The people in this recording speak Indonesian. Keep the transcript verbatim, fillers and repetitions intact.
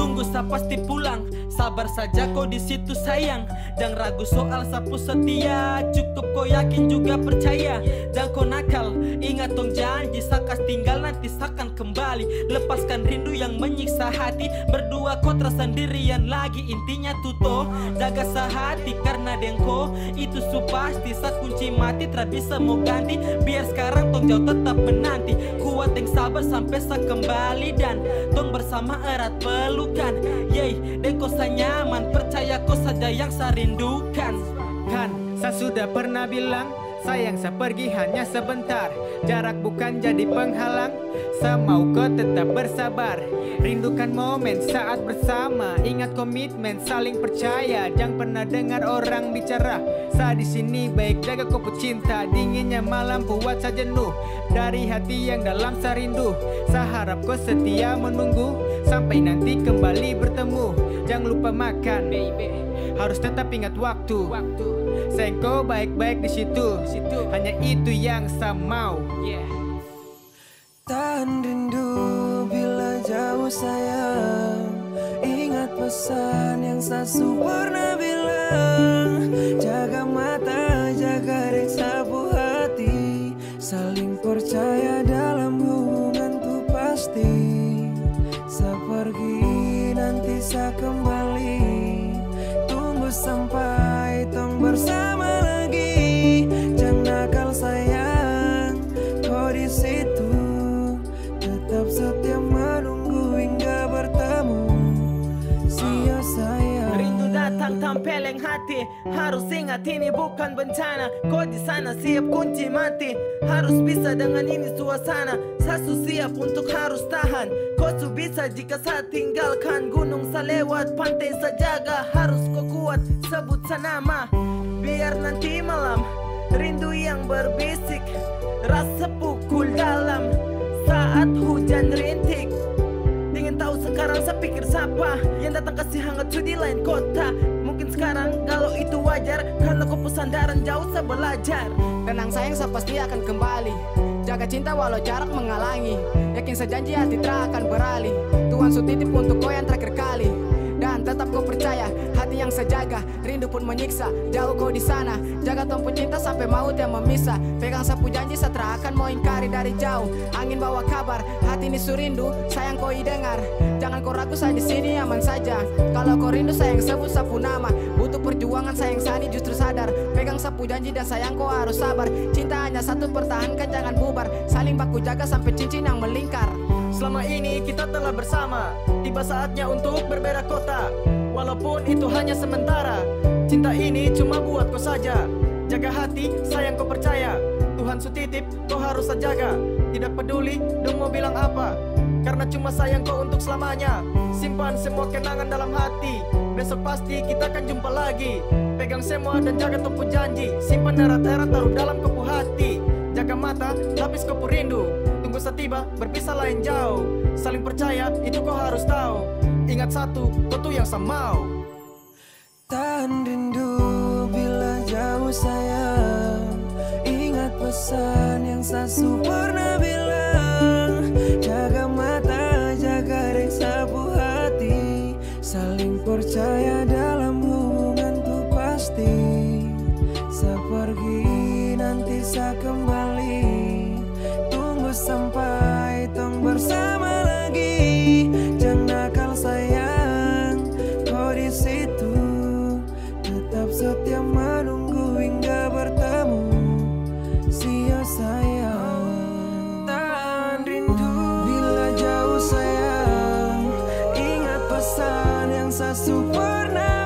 Tunggu sa pasti pulang, sabar saja kau di situ sayang. Jangan ragu soal sapu setia, cukup kau yakin juga percaya. Jangan kau nakal, ingat tong janji, sakas tinggal nanti sakan kembali. Lepaskan rindu yang menyiksa hati, berdua kau tersendirian lagi. Intinya tuto, jaga sehati karena dengko itu su pasti. Saat kunci mati tak bisa mau ganti, biar sekarang tong jauh tetap menanti. Kuat yang sabar sampai sa kembali dan tong bersama erat pelukan. Yeay, dan kau sa nyaman, percaya kau saja yang sa rindukan. Kan, saya sudah pernah bilang, sayang saya pergi hanya sebentar. Jarak bukan jadi penghalang, saya mau kau tetap bersabar. Rindukan momen saat bersama, ingat komitmen saling percaya. Jangan pernah dengar orang bicara, saya di sini baik jaga kau cinta. Dinginnya malam buat saya jenuh, dari hati yang dalam saya rindu. Saya harap kau setia menunggu, sampai nanti kembali bertemu. Jangan lupa makan, baby, harus tetap ingat waktu. Waktu sayang kau baik-baik di situ. Situ hanya itu yang saya mau. Yeah. Tahan rindu bila jauh sayang, ingat pesan yang sasu pernah bilang. Jaga mata, jaga reksa bu hati, saling percaya dalam hubungan tuh pasti. Sa pergi nanti sa kembali, tunggu sampai tong bersama lagi. Jangan nakal sayang, kau di situ, tetap setia menunggu hingga bertemu. Sia sayang. Rindu datang tampeleng hati, harus ingat ini bukan bencana. Kau di sana siap kunci mati, harus bisa dengan ini suasana. Sasu siap untuk harus tahan, kau su bisa jika saya tinggalkan. Gunung sa lewat, pantai sa jaga, harus kau kuat sebut sa nama. Biar nanti malam rindu yang berbisik, rasa pukul dalam saat hujan rintik. Ingin tahu sekarang saya pikir siapa yang datang kasih hangat su di lain kota. Mungkin sekarang kalau itu wajar, karena kau pesandaran jauh saya belajar. Tenang sayang, saya pasti akan kembali. Jaga cinta walau jarak menghalangi, yakin sejanji hati tak akan beralih. Tuhan su titip untuk kau yang terakhir kali, dan tetap kau percaya hati yang saya jaga. Rindu pun menyiksa, jauh kau di sana. Jaga tong cinta sampai maut yang memisah. Pegang sapu janji, saya tak akan mau ingkari dari jauh. Angin bawa kabar, hati ini su rindu, sayang kau dengar. Jangan kau ragu, saya di sini aman saja. Kalau kau rindu sayang sebut sapu nama. Butuh perjuangan sayang sani justru sadar. Pegang sapu janji dan sayang kau harus sabar. Cinta hanya satu, pertahankan jangan bubar. Saling baku jaga sampai cincin yang melingkar. Selama ini kita telah bersama, tiba saatnya untuk berbeda kota. Walaupun itu hanya sementara, cinta ini cuma buat kau saja. Jaga hati, sayang kau percaya, Tuhan su titip, kau harus jaga. Tidak peduli dong mau bilang apa, karena cuma sayang kau untuk selamanya. Simpan semua kenangan dalam hati, besok pasti kita akan jumpa lagi. Pegang semua dan jaga topu janji, simpan erat-erat taruh dalam kopu hati. Jaga mata, lapis kopu rindu, tunggu setiba berpisah lain jauh. Saling percaya, itu kau harus tahu. Ingat satu, kau tuh yang saya mau. Tahan rindu bila jauh sayang, ingat pesan yang sasu pernah bilang. Jaga mata, jaga reksa bu hati, saling percaya dalam hubungan tuh pasti. Sa pergi nanti sa kembali, tunggu sampai tong bersama lagi. Jangan nakal sayang, kau di situ, tetap setia menunggu hingga bertemu. Sia sayang. Tahan rindu bila jauh sayang, ingat pesan yang sasu pernah